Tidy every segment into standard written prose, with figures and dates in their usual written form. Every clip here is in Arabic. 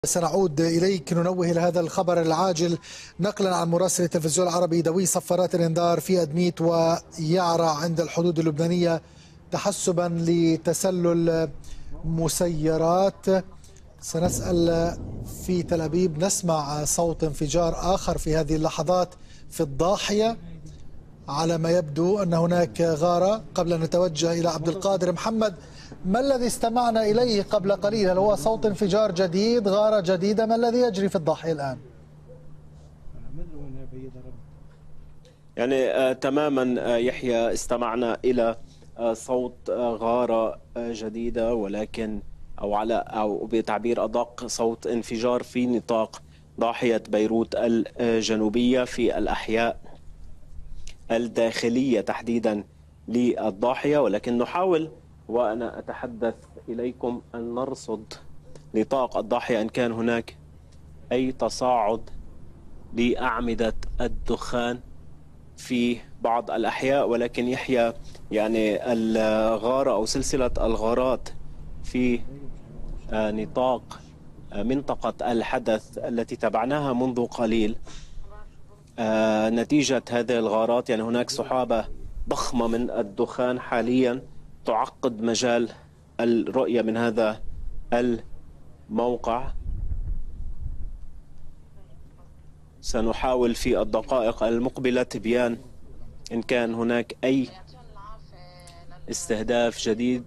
سنعود إليك ننوه إلى هذا الخبر العاجل نقلا عن مراسل التلفزيون العربي دوي صفارات الإنذار في أدميت ويعرى عند الحدود اللبنانية تحسبا لتسلل مسيرات. سنسأل في تل أبيب، نسمع صوت انفجار آخر في هذه اللحظات في الضاحية، على ما يبدو أن هناك غارة. قبل أن نتوجه إلى عبد القادر محمد، ما الذي استمعنا إليه قبل قليل؟ هل هو صوت انفجار جديد، غارة جديدة؟ ما الذي يجري في الضاحية الآن؟ يعني تماما يحيى، استمعنا إلى صوت غارة جديدة، ولكن أو بتعبير أدق صوت انفجار في نطاق ضاحية بيروت الجنوبية في الأحياء الداخلية تحديدا للضاحية. ولكن نحاول وأنا أتحدث إليكم أن نرصد نطاق الضاحية إن كان هناك أي تصاعد لأعمدة الدخان في بعض الأحياء. ولكن يحيى، يعني الغارة أو سلسلة الغارات في نطاق منطقة الحدث التي تابعناها منذ قليل، نتيجة هذه الغارات يعني هناك سحابة ضخمة من الدخان حاليا تعقد مجال الرؤية من هذا الموقع. سنحاول في الدقائق المقبلة تبيان إن كان هناك أي استهداف جديد.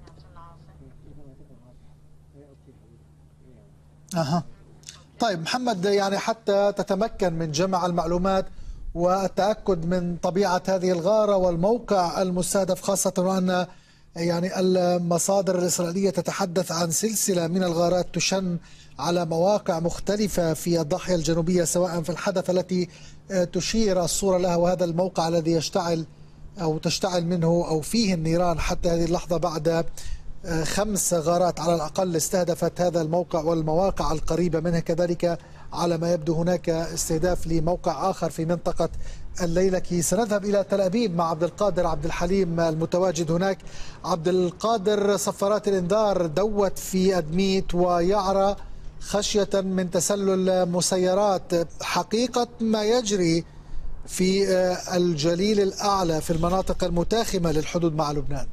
طيب محمد، يعني حتى تتمكن من جمع المعلومات والتأكد من طبيعة هذه الغارة والموقع المستهدف، خاصة وأن يعني المصادر الإسرائيلية تتحدث عن سلسلة من الغارات تشن على مواقع مختلفة في الضاحية الجنوبية، سواء في الحدث التي تشير الصورة لها وهذا الموقع الذي يشتعل أو تشتعل منه أو فيه النيران حتى هذه اللحظة، بعد 5 غارات على الأقل استهدفت هذا الموقع والمواقع القريبة منه. كذلك على ما يبدو هناك استهداف لموقع آخر في منطقة الليلكي. سنذهب إلى تل أبيب مع عبد القادر عبد الحليم المتواجد هناك. عبد القادر، صفارات الإنذار دوت في أدميت ويعرى خشية من تسلل مسيرات. حقيقة ما يجري في الجليل الأعلى في المناطق المتاخمة للحدود مع لبنان؟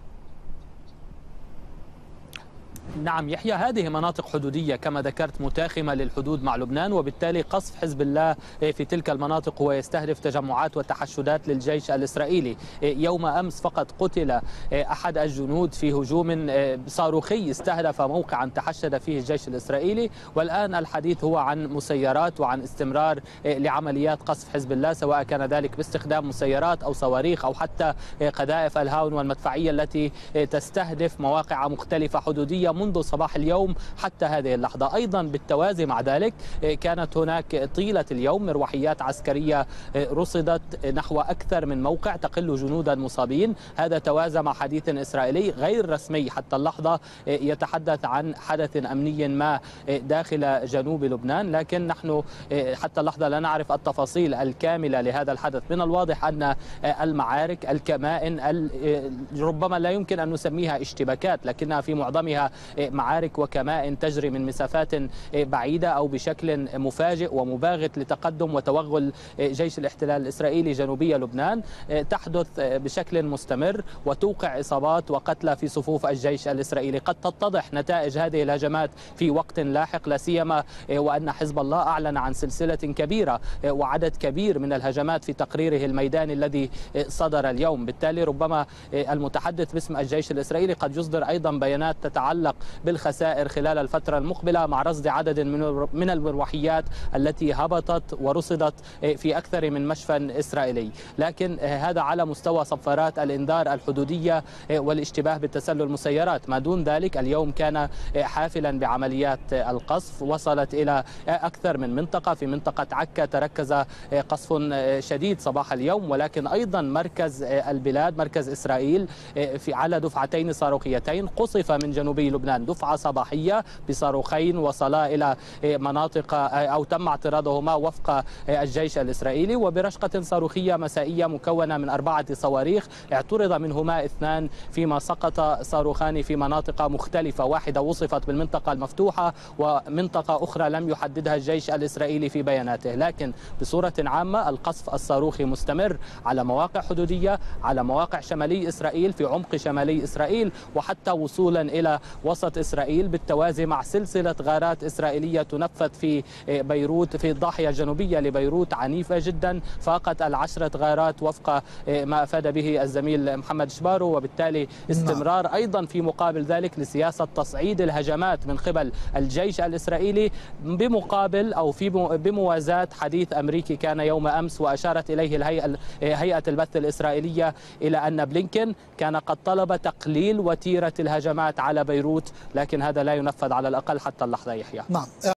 نعم يحيى، هذه مناطق حدودية كما ذكرت متاخمة للحدود مع لبنان، وبالتالي قصف حزب الله في تلك المناطق هو يستهدف تجمعات وتحشدات للجيش الإسرائيلي. يوم أمس فقط قتل أحد الجنود في هجوم صاروخي استهدف موقعا تحشد فيه الجيش الإسرائيلي، والآن الحديث هو عن مسيرات وعن استمرار لعمليات قصف حزب الله، سواء كان ذلك باستخدام مسيرات أو صواريخ أو حتى قذائف الهاون والمدفعية التي تستهدف مواقع مختلفة حدودية منذ صباح اليوم حتى هذه اللحظة. أيضا بالتوازي مع ذلك كانت هناك طيلة اليوم مروحيات عسكرية رصدت نحو أكثر من موقع تقل جنودا مصابين. هذا توازى مع حديث إسرائيلي غير رسمي حتى اللحظة يتحدث عن حدث أمني ما داخل جنوب لبنان، لكن نحن حتى اللحظة لا نعرف التفاصيل الكاملة لهذا الحدث. من الواضح أن المعارك، الكمائن، ربما لا يمكن أن نسميها اشتباكات، لكنها في معظمها معارك وكمائن تجري من مسافات بعيدة أو بشكل مفاجئ ومباغت لتقدم وتوغل جيش الاحتلال الإسرائيلي جنوبي لبنان، تحدث بشكل مستمر وتوقع إصابات وقتلى في صفوف الجيش الإسرائيلي. قد تتضح نتائج هذه الهجمات في وقت لاحق، لا سيما وأن حزب الله أعلن عن سلسلة كبيرة وعدد كبير من الهجمات في تقريره الميداني الذي صدر اليوم. بالتالي ربما المتحدث باسم الجيش الإسرائيلي قد يصدر أيضا بيانات تتعلق بالخسائر خلال الفترة المقبلة، مع رصد عدد من المروحيات التي هبطت ورصدت في أكثر من مشفى إسرائيلي. لكن هذا على مستوى صفارات الإنذار الحدودية والاشتباه بالتسلل مسيرات. ما دون ذلك اليوم كان حافلا بعمليات القصف، وصلت إلى أكثر من منطقة. في منطقة عكا تركز قصف شديد صباح اليوم، ولكن أيضا مركز البلاد، مركز إسرائيل، على دفعتين صاروخيتين قصف من جنوبي لبنان لبنان. دفعة صباحية بصاروخين وصلا إلى مناطق أو تم اعتراضهما وفق الجيش الإسرائيلي، وبرشقة صاروخية مسائية مكونة من 4 صواريخ اعترض منهما 2 فيما سقط صاروخان في مناطق مختلفة، واحدة وصفت بالمنطقة المفتوحة ومنطقة أخرى لم يحددها الجيش الإسرائيلي في بياناته. لكن بصورة عامة القصف الصاروخي مستمر على مواقع حدودية، على مواقع شمالي إسرائيل، في عمق شمالي إسرائيل، وحتى وصولا إلى وسط إسرائيل، بالتوازي مع سلسلة غارات إسرائيلية تنفذ في بيروت، في الضاحية الجنوبية لبيروت، عنيفة جدا، فاقت 10 غارات وفق ما أفاد به الزميل محمد شبارو. وبالتالي استمرار أيضا في مقابل ذلك لسياسة تصعيد الهجمات من قبل الجيش الإسرائيلي، بمقابل أو في بموازاة حديث أمريكي كان يوم أمس وأشارت إليه هيئة البث الإسرائيلية إلى أن بلينكن كان قد طلب تقليل وتيرة الهجمات على بيروت، لكن هذا لا ينفذ على الأقل حتى اللحظة. يحيى. نعم.